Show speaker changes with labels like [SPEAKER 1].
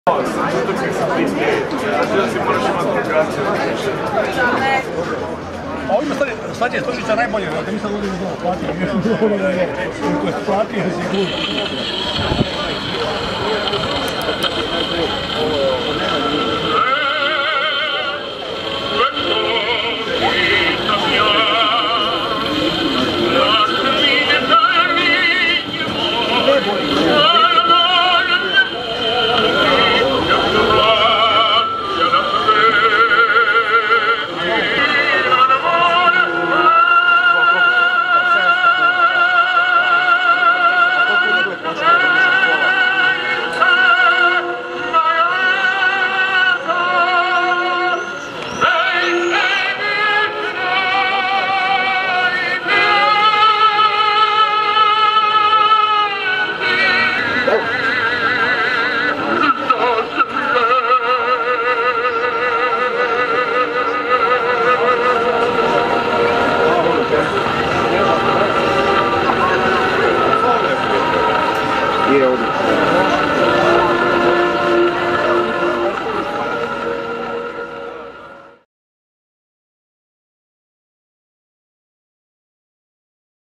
[SPEAKER 1] A ovima sad je Strukića najbolje, da mi sad uzim znovu platio, ko je platio sigurno.
[SPEAKER 2] Je ovdje.